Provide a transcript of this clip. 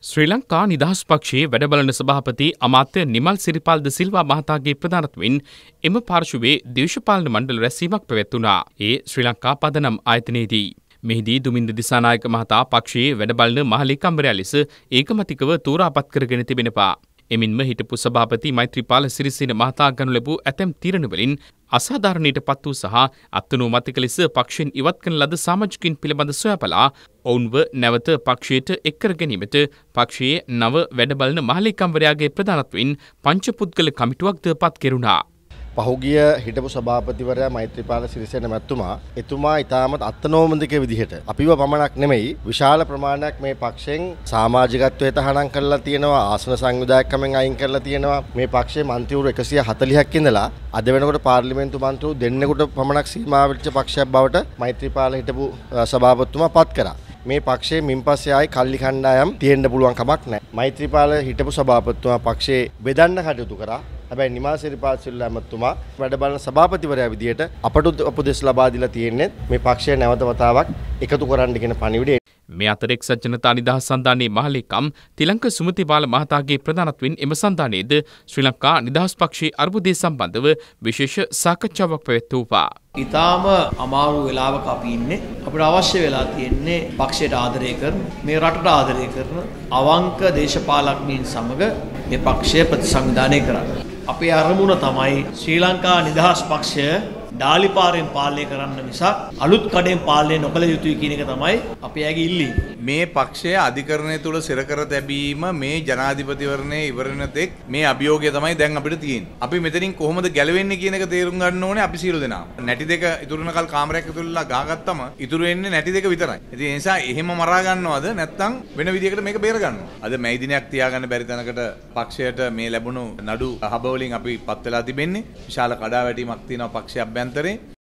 ශ්‍රී ලංකා නිදහස් පක්ෂයේ වැඩබලන සභාපති අමාත්‍ය නිමල් සිරිපාල් ද සිල්වා මහතාගේ ප්‍රධානත්වයෙන් එම පාර්ශවයේ දේශපාලන මණ්ඩල රැස්වීමක් පැවැත්වුණා. ඒ ශ්‍රී ලංකා පදනම් ආයතනයේදී. මෙහිදී දුමින්ද දිසානායක මහතා පක්ෂයේ වැඩබලන මහලේකම්වරයා ලෙස ඒකමතිකව තෝරාපත් කරගෙන තිබෙනවා. එමින්ම හිටපු සභාපති මෛත්‍රීපාල සිරිසේන මහතා ගනු ලැබූ ඇතැම් තීරණවලින් අසාධාරණයට පත් වූ සහ අත්නෝමතික ලෙස පක්ෂයෙන් ඉවත් කරන ලද සමාජිකින් පිළිබඳ සොයාබලා ඔවුන්ව නැවත පක්ෂයට එක්කර ගැනීමට පක්ෂයේ නව වැඩබලන මහලේකම්වරයාගේ ප්‍රධානත්වයෙන් පංචපුද්ගල කමිටුවක්ද පත් කෙරුණා. පහුගිය හිටපු සභාපතිවරයා මෛත්‍රීපාල සිරිසේන මැතිතුමා එතුමා ඉතාමත් අත්නෝමතික විදිහට අපිව පමණක් නෙමෙයි විශාල ප්‍රමාණයක් මේ පක්ෂයෙන් සමාජිකත්වයට තහනම් කරලා තියෙනවා, ආසන සංවිධායකකමෙන් අයින් කරලා තියෙනවා. මේ පක්ෂයේ මන්ත්‍රීවරු 140ක් ඉඳලා අද වෙනකොට පාර්ලිමේන්තු මන්ත්‍රීවරු දෙන්නෙකුට පමණක් සීමා වෙච්ච පක්ෂයක් බවට මෛත්‍රීපාල හිටපු සභාපතිතුමා පත් කරා. මේ පක්ෂයේ මින් පස්සේ ආයි කල්ලි කණ්ඩායම් තියෙන්න පුළුවන් කමක් නැහැ. මෛත්‍රීපාල හිටපු සභාපතිතුමා පක්ෂයේ බෙදන්න කටයුතු කරා. හැබැයි නිමල් සිරිපාල් සිල්වා මහත්මයා වැඩ බලන සභාපතිවරයා විදියට අපට උපදෙස් ලබා දීලා තියෙන්නේ මේ පක්ෂය නැවත වතාවක් එකතු කරන්න කියන පණිවිඩය. මේ අතර එක්සත් ජනතා නිදහස් සන්ධානයේ මහලේකම් තිලංක සුමතිපාල මහතාගේ ප්‍රධානත්වයෙන් එම සන්ධානයේද ශ්‍රී ලංකා නිදහස් පක්ෂයේ අර්බුදය සම්බන්ධව විශේෂ සාකච්ඡාවක් පැවැත්වුවා. ඉතාම අමාරු වෙලාවක අපි ඉන්නේ. අපිට අවශ්‍ය වෙලා තියෙන්නේ පක්ෂයට ආදරය කරන, මේ රටට ආදරය කරන අවංක දේශපාලඥයින් සමග මේ පක්ෂය ප්‍රතිසංවිධානය කරන්න. අපේ අරමුණ තමයි ශ්‍රී ලංකා නිදහස් පක්ෂය ඩාලිපාරෙන් පාලනය කරන්න මිසක් අලුත් කඩෙන් පාලනය නොකළ යුතුයි කියන එක තමයි අපි ඇගේ ඉල්ලීම. මේ පක්ෂය අධිකරණය තුල සිර කර තැබීම මේ ජනාධිපතිවරණයේ ඉවරන තෙක් මේ අභියෝගය තමයි දැන් අපිට තියෙන්නේ. අපි මෙතනින් කොහොමද ගැලවෙන්නේ කියන එක තේරුම් ගන්න ඕනේ අපි සියලු දෙනාම. නැටි දෙක ඉතුරුනකල් කාමරයක් ඇතුළේ ගාගත්තම ඉතුරු වෙන්නේ නැටි දෙක විතරයි. ඉතින් ඒ නිසා එහෙම මරා ගන්නවද නැත්නම් වෙන විදියකට මේක බේර ගන්නවද? අද මේ දිනයක් තියාගන්න බැරි තැනකට පක්ෂයට මේ ලැබුණු නඩු හබවලින් අපි පත් වෙලා තිබෙන්නේ. විශාල කඩාවැටීමක් තියෙනවා පක්ෂය අභ්‍යන්තරේ.